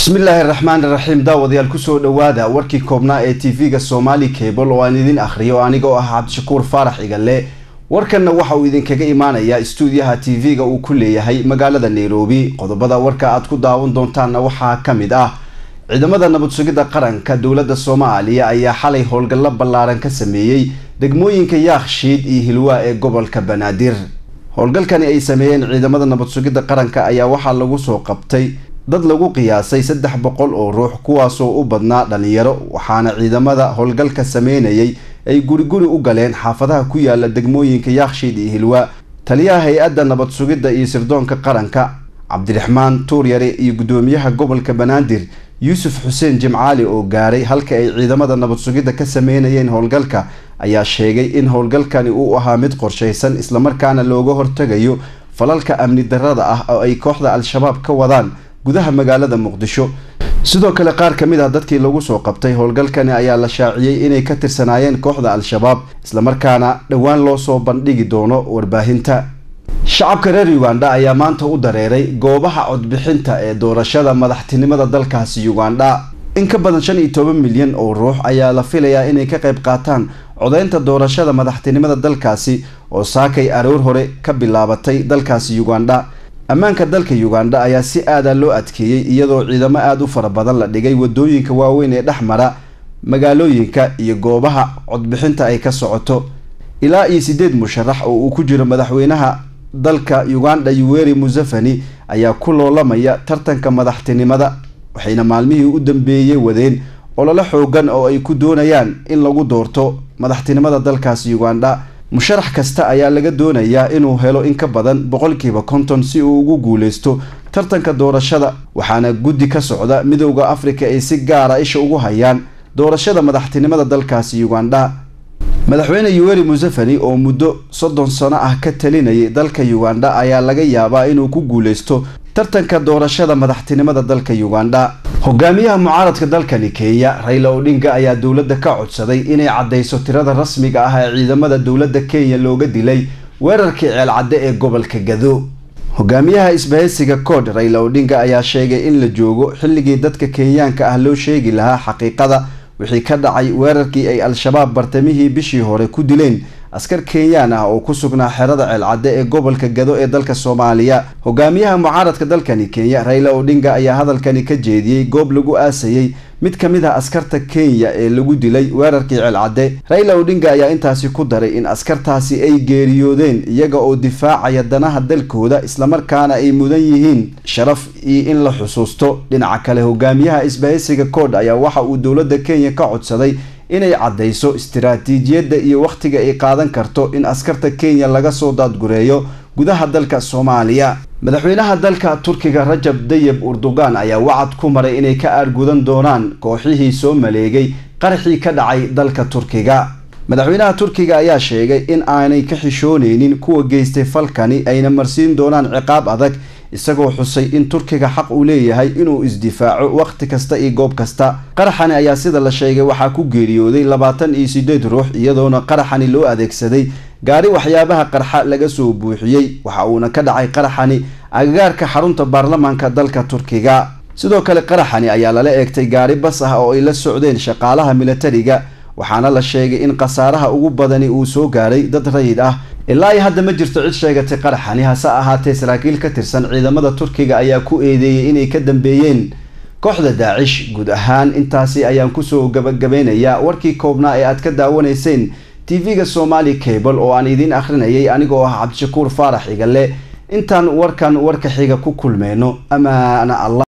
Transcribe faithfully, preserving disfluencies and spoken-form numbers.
بسم الله الرحمن الرحيم داوديال كسو دوادا وركي كوبنا اي تي في سومالي كيبل وان idin akhriyo anigoo ah Cabdishakuur Faarax Igalle warkana waxa uu idin kaga imaanaya stuudiyaha T V-ga uu ku leeyahay magaalada Nairobi qodobada warka aad ku daawan doontaan waxa kamid ah ciidamada nabad sugidda qaranka dawladda Soomaaliya ayaa xalay howlgal ballaaran ka sameeyay degmooyinka Yaaqshiid iyo Hilwa ee gobolka Banaadir howlgalkani ay sameeyeen ciidamada nabad sugidda qaranka ayaa waxa lagu soo qabtay dad lagu qiyaasay saddex boqol oo ruux kuwaas oo u badnaa dhalinyaro waxaana ciidamada howlgalka sameeyay ay guri guri u galeen xaafadaha ku yaala degmooyinka Yaaqshiid iyo Hilwa taliyaha hay'adda nabad sugidda iyo sirdoonka qaranka Cabdiraxmaan Tuuryare iyo gudoomiyaha gobolka Banaadir Yuusuf Xuseen Jimcaali oo gaaray halka ay ciidamada nabad sugidda ka sameeyeen howlgalka ayaa sheegay in howlgalkani uu ahaa mid qorsheysan isla markaana looga hortagayo falalka amni darrada ah oo ay kooxda Al-Shabaab ka wadaan gudaha magaalada Muqdisho sidoo kale qaar kamid ah dadkii lagu soo qabtay howlgalkani ayaa la shaaciyay inay ka tirsanaayeen kooxda Al-Shabaab isla markaana dhawaan loo soo bandhigi doono warbaahinta shacabka reer Uganda ayaa maanta u dareeray goobaha codbixinta ee doorashada madaxtinimada dalkaasi Uganda in ka badan shan iyo toban milyan oo ruux ayaa la filayaa inay ka qayb qaataan codeynta doorashada madaxtinimada dalkaasi oo saakay aroor hore ka bilaabatay dalkaasi Uganda ammaanka dalka Uganda ayaa si aad ah loo adkeeyay iyadoo ciidamo aad u fara badan la dhigay wadooyinka waaweyn ee dhaxmara magaalooyinka iyo goobaha codbixinta ay ka socoto ilaa iyo sideed musharax oo uu ku jiro madaxweynaha dalka Uganda Yoweri Museveni ayaa ku loolamaya tartanka madaxtinimada waxayna maalmihii u dambeeyay wadeen olole xoogan oo ay ku doonayaan in lagu doorto madaxtinimada dalkaasi Uganda musharax kasta ayaa laga doonayaa inuu helo in ka badan boqolkiiba konton si uu ugu guuleysto tartanka doorashada waxaana guddi ka socda midowga Afrika ay si gaar ah isha ugu hayaan doorashada madaxtinimada dalkaasi Uganda madaxweyne Yoweri Museveni oo muddo soddon sano ah ka talinayay dalka Uganda ayaa laga yaabaa inuu ku guuleysto tartanka doorashada madaxtinimada dalka Uganda hogaamiyaha mucaaradka dalkani Kenya Raila Odinga ayaa dawladda ka codsaday inay cadeyso tirada rasmiga ah ee ciidamada dawladda Kenya looga dilay weerarkii ceel cadde ee gobolka Gado hogaamiyaha isbahaysiga Code Raila Odinga ayaa sheegay in la joogo xilligii dadka Kenyaanka ah loo sheegi lahaa xaqiiqada wixii ka dhacay weerarkii ay Al-Shabaab bartamihii bishii hore ku dileen askar Kenyaan ah oo ku sugnaa xerada ceel cadde ee gobolka Gado ee dalka Soomaaliya hogaamiyaha mucaaradka dalkani Kenya Raila Odinga ayaa hadalkani ka jeediyay goob lagu aasayay mid kamid ah askarta Kenya ee lagu dilay weerarkii ceel cadde Raila Odinga ayaa intaasi ku daray in askartaasi ay geeriyoodeen iyaga oo difaacaya danaha dalkooda isla markaana ay mudan yihiin sharaf iyo in la xusuusto dhinaca kale hogaamiyaha isbahaysiga Code ayaa waxa uu dawladda Kenya ka codsaday inay cadeyso istiraatiijiyadda iyo waqtiga ay qaadan karto in askarta Kenya laga soo daadgureeyo gudaha dalka Soomaaliya madaxweynaha dalka Turkiga Rajab Tayyip Erdogan ayaa wacad ku maray inay ka aargudan doonaan kooxihii soo maleegay qarxii ka dhacay dalka Turkiga madaxweynaha Turkiga ayaa sheegay in aanay ka xishooneynin kuwa geystay falkani ayna marsiin doonaan ciqaab adag isagoo xusay in Turkiga xaq u leeyahay inuu isdifaaco waqti kasta iyo goob kasta qaraxani ayaa sida la sheegay waxa ku geeriyooday labaatan iyo sideed ruux iyadoona qaraxani loo adeegsaday gaari waxyaabaha qarxa laga soo buuxiyay waxa uuna ka dhacay qaraxani agagaarka xarunta baarlamaanka dalka Turkiga sidoo kale qaraxani ayaa lala eegtay gaari bas ah oo ay la socdeen shaqaalaha militariga waxaana la sheegay in qasaaraha ugu badani uu soo gaaray dad rayid ah ilaa hadda ma jirto cid sheegatay qaraxani hase ahaatee saraakiil ka tirsan ciidamada Turkiga ayaa ku eedeeyay inay ka dambeeyeen kooxda Daacish guud ahaan intaasi ayaan ku soo gabagabeynayaa warkii koobnaa ee aad ka daawanayseen T V-ga Somali Cable oo aan idin akhrinayay anigoo ah Cabdishakuur Faarax Igalle intaan warkan warka xiga ku kulmeyno amaana Allah.